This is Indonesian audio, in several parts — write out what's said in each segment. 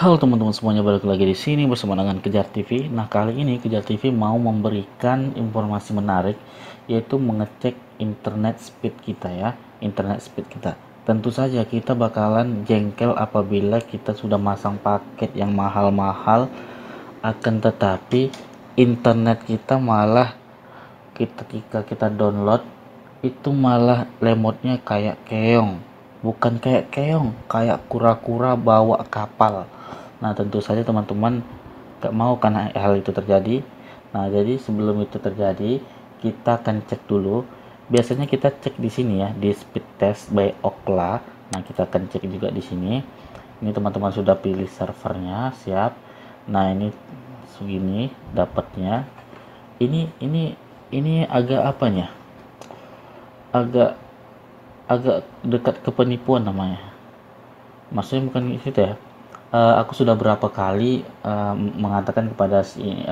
Halo teman-teman semuanya, balik lagi di sini bersama dengan Kejar TV. Nah, kali ini Kejar TV mau memberikan informasi menarik, yaitu mengecek internet speed kita ya, internet speed kita. Tentu saja kita bakalan jengkel apabila kita sudah masang paket yang mahal-mahal, akan tetapi internet kita malah ketika kita download itu malah lemotnya kayak keong, bukan kayak keong, kayak kura-kura bawa kapal. Nah, tentu saja teman-teman gak mau kan hal itu terjadi. Nah, jadi sebelum itu terjadi, kita akan cek dulu. Biasanya kita cek di sini ya, di speed test by Okla. Nah, kita akan cek juga di sini. Ini teman-teman sudah pilih servernya, siap. Nah, ini segini dapatnya. Ini agak apanya? Agak agak dekat ke penipuan namanya. Maksudnya bukan itu ya. Aku sudah berapa kali mengatakan kepada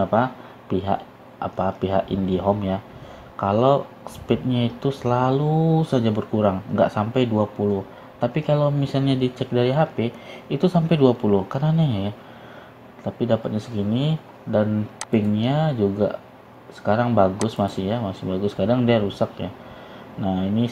pihak IndiHome ya, kalau speednya itu selalu saja berkurang, nggak sampai 20. Tapi kalau misalnya dicek dari HP itu sampai 20, karena aneh ya. Tapi dapatnya segini, dan pingnya juga sekarang bagus, masih ya, masih bagus. Kadang dia rusak ya. Nah, ini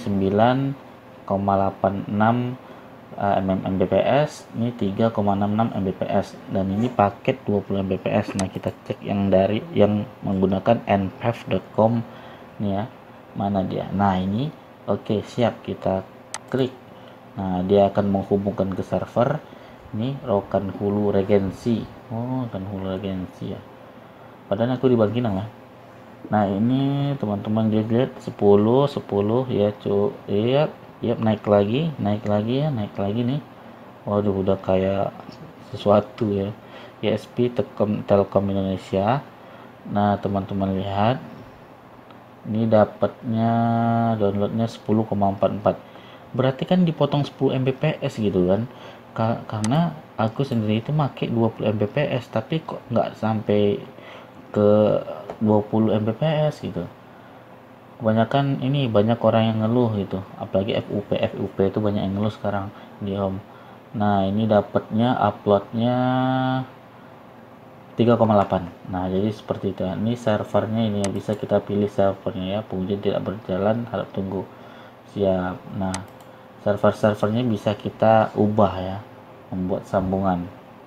9,86 Mbps, ini 3,66 Mbps, dan ini paket 20 Mbps. Nah, kita cek yang menggunakan npav.com nih ya, mana dia. Nah, ini oke, siap, kita klik. Nah, dia akan menghubungkan ke server. Ini Rokan Hulu Regency. Oh, kan Hulu Regency ya, padahal aku di Bangkinang ya. Nah, ini teman-teman lihat 10 ya, iya, iya, naik lagi ya, naik lagi nih. Waduh, udah kayak sesuatu ya. ISP Telkom Indonesia. Nah, teman-teman lihat, ini dapatnya downloadnya 10,44. Berarti kan dipotong 10 Mbps gitu kan. Karena aku sendiri itu make 20 Mbps, tapi kok nggak sampai ke 20 Mbps gitu. Kebanyakan ini banyak orang yang ngeluh gitu, apalagi FUP itu banyak yang ngeluh sekarang di home. Nah, ini dapatnya uploadnya 3,8. Nah, jadi seperti itu. Ini servernya, ini bisa kita pilih servernya ya. Pengujian tidak berjalan, harap tunggu. Siap. Nah, servernya bisa kita ubah ya, membuat sambungan.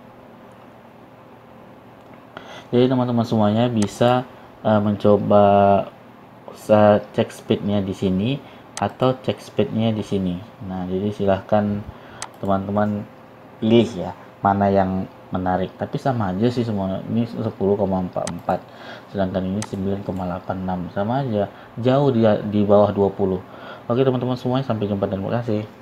Jadi teman-teman semuanya bisa mencoba cek speednya di sini atau cek speednya di sini. Nah, jadi silahkan teman-teman pilih ya, mana yang menarik. Tapi sama aja sih semua. Ini 10,44, sedangkan ini 9,86, sama aja, jauh di bawah 20. Oke teman-teman semuanya, sampai jumpa dan terima kasih.